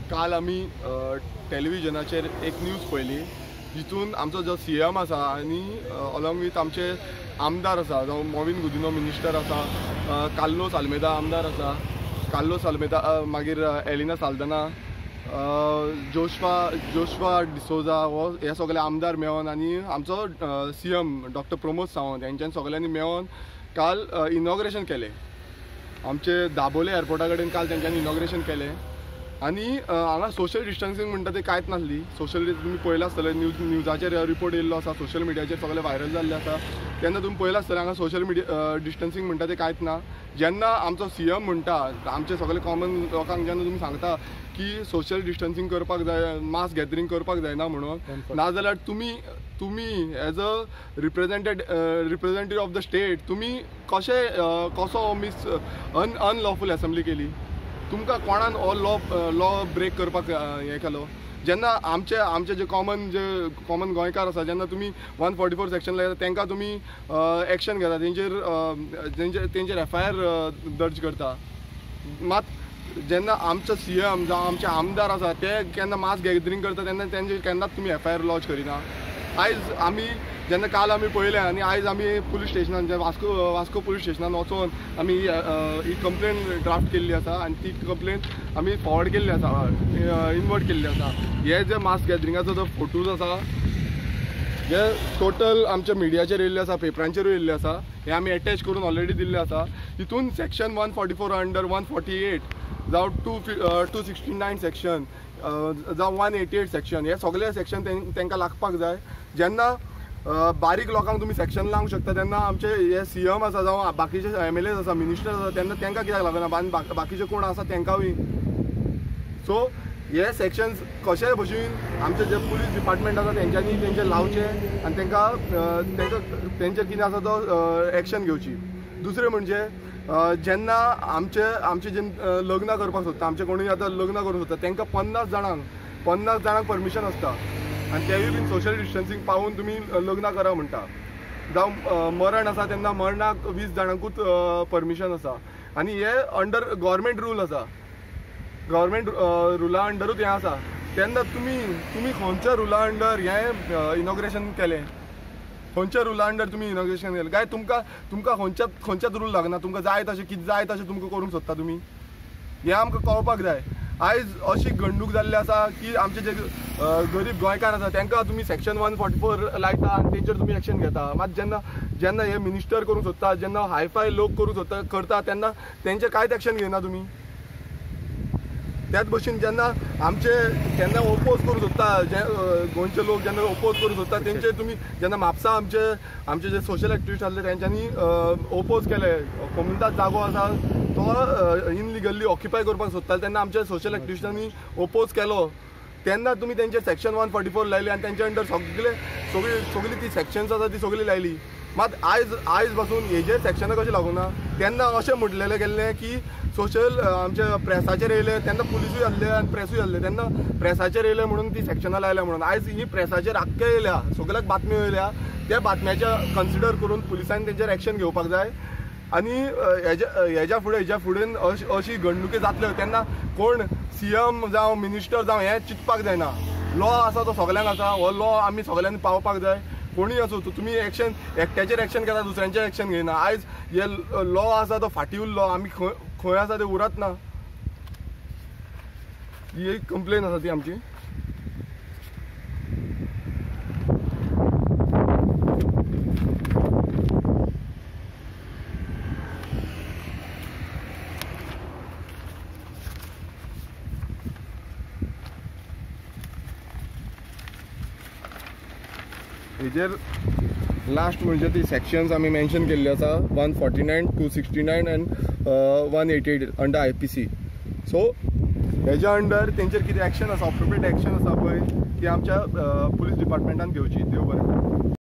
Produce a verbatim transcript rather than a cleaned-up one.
काल आमी टेलिव्हिजनाचेर एक न्यूज पळयली जितून आमचो जो सी एम आसा आनी अलॉंग वीथ आमचे आमदार आसा जावं मोविन गुदिनो मिनिस्टर आसा, कार्लोस आल्मेदा आमदार आसा, कार्लोस आल्मेदा मागीर Elina Saldanha, Joshua Joshua D'Souza हो हे सगळे आमदार मेळोन आनी आमचो C M doctor Pramod Sawant हेंच्यांनी सगळ्यांनी मेळोन काल इनॉग्रेशन केलें. आमचे दाबोले एअरपोर्टा कडेन काल तेंच्यांनी इनॉग्रेशन केलें आनी हांगा सोशल डिस्टन्सिंग म्हणटा ते कांयच नासली. सोशल तुमी पळयलां आसतलें न्यूज न्यूजाचेर रिपोर्ट येयल्लो आसा, सोशल मिडियाचेर सगळे व्हायरल जाल्ले आसा. तेन्ना तुमी पळयलां आसतलें हांगा सोशल मिडिया डिस्टन्सिंग म्हणटा ते कांयच ना. जेन्ना आमचो सी एम म्हणटा आमचे सगळे कॉमन लोकांक जेन्ना तुमी सांगता की सोशल डिस्टन्सिंग करपाक जाय, मास गॅदरींग करपाक जायना म्हणून, नाजाल्यार तुमी तुमी as a represented representative of the state तुमी कशें कसो मिस अन अनलॉफूल असेंब्ली केली? तुमकां कोणान हो लॉ लॉ ब्रेक करपाक हें केलो? जेन्ना आमचे आमचे जे कॉमन जे कॉमन गोंयकार आसा जेन्ना तुमी वन फोर्टी फोर सेक्शन लायता तेंकां तुमी एक्शन घेता, तेंचेर तेंचेर तेंचेर एफ आय आर दर्ज करता. मात जेन्ना आमचो सी एम जावं आमचे आमदार आसा ते केन्ना मास गॅदरींग करता तेन्ना तेंचेर केन्नाच तुमी एफ आय आर लॉन्च करिना. आयज आमी जेन्ना काल आमी पळयलें आनी आयज आमी पुलीस स्टेशनान जे वास्को वास्को पुलीस स्टेशनान वचून आमी ही कंप्लेन ड्राफ्ट केल्ली आसा आनी ती कंप्लेन आमी फॉर्वर्ड केल्ली आसा, इनवर्ट केल्ली आसा. हे जे मास गॅदरिंगाचो जो फोटोज आसा जे टोटल आमच्या मिडियाचेर येयल्ले आसा, पेपरांचेरूय येयल्ले आसा, हे आमी एटॅच करून ऑलरेडी दिल्ले आसा. हितून section one forty four under one forty eight जावं to two sixty nine section जावं वन एटी एट सेक्शन हे सगळे सेक्शन तेंकां लागपाक जाय. जेन्ना बारीक लोकांक तुमी सेक्शन लावंक शकता तेन्ना आमचे हे सी एम आसा जावं बाकीचे एम एल एज आसा, मिनिस्टर आसा तेन्ना तेंकां कित्याक लागना आनी बाकीचे कोण आसा तेंकांय? सो हे सेक्शन्स कशे भशेन आमचे जे पुलीस डिपार्टमेंट आसा तेंच्यांनी तेंचे लावचे आनी तेंकां तेंकां तेंचेर कितें आसा तो एक्शन घेवची. दुसरें म्हणजे जेन्ना आमचे आमचे जे लग्न करपाक सोदता, आमचे कोणूय आतां लग्न करूंक सोदता तेंकां पन्नास जाणांक पन्नास जाणांक परमिशन आसता आनी तेवूय बीन सोशल डिस्टन्सिंग पावून तुमी लग्न करा म्हणटा. जावं मरण आसा तेन्ना मरणाक वीस जाणांकूच परमिशन आसा आनी हे अंडर गव्हर्मेंट रूल आसा, गव्हर्मेंट रुला अंडरूच हें आसा. तेन्ना तुमी तुमी खंयच्या रुला अंडर हें इनॉग्रेशन केलें? खंयच्या रुला अंडर तुमी इनॉग्रेशन केलें काय? तुमकां तुमकां खंयच्याच खंयच्याच रूल लागना? तुमकां जाय तशें कितें जाय तशें तुमकां करूंक सोदता तुमी? हें आमकां कळपाक जाय. आयज अशी घडणूक जाल्ली आसा की आमचे जे गरीब गोंयकार आसा तेंकां तुमी सेक्शन वन फोर्टी फोर लायता आनी तेंचेर तुमी एक्शन घेता. मात जेन्ना जेन्ना हे मिनिस्टर करूंक सोदता, जेन्ना हायफाय लोक करूंक सोदता करता तेन्ना तेंचेर कांयच एक्शन घेयना तुमी. त्याच भशेन जेन्ना आमचे केन्ना ओपोज करूंक सोदता, जे गोंयचे लोक जेन्ना ओपोज करूंक सोदता तेंचेर तुमी जेन्ना म्हापसा आमचे आमचे जे सोशल एक्टिविस्ट आसले तेंच्यांनी ओपोज केले, कोमुनताच जागो आसा तो इनलिगल्ली ऑक्युपाय करपाक सोदताले तेन्ना आमच्या सोशल एक्टिविस्टांनी ओपोज केलो तेन्ना तुमी तेंचे सेक्शन वन फोर्टी फोर लायली आनी तेंच्या अंडर सगळे सगळी सगळी ती सेक्शन्स आसा ती सगळी लायली. मात आयज आयज पासून हेजे सेक्शनां कशें लागूं ना? तेन्ना अशें म्हटलेलें गेल्लें की सोशल आमच्या प्रेसाचेर येयले तेन्ना पुलिसूय आसले आनी प्रेसूय आसले तेन्ना प्रेसाचेर येयले म्हणून ती सेक्शनां लायल्या म्हणून. आयज ही प्रेसाचेर आख्खे येयल्या, सगळ्याक बातम्यो येयल्या, त्या बातम्याच्या कन्सिडर करून पुलिसांनी तेंचेर एक्शन घेवपाक जाय. आनी हेज्या हेज्या फुडें हेज्या फुडें अशी घडणुकी जातल्यो तेन्ना कोण सी एम जावं मिनिस्टर जावं हें चिंतपाक जायना. लॉ आसा तो सगळ्यांक आसा, हो लॉ आमी सगळ्यांनी पावपाक जाय. कोणीय असो तुमी एक्शन एकट्याचेर एक्शन घेता, दुसऱ्यांचेर एक्शन घेयना. आयज हे लॉ आसा तो फाटी उरलो, आमी खंय खंय आसा ते उरत ना. ही एक कंप्लेन आसा ती आमची. हेजेर लास्ट म्हणजे ती सेक्शन्स आमी मेन्शन केल्ली आसा one forty nine two sixty nine and one eighty eight under I P C. So हेज्या अंडर तेंचेर कितें एक्शन आसा, अप्रोप्रिएट एक्शन आसा पळय ती आमच्या पुलीस डिपार्टमेंटान घेवची. देव बरें.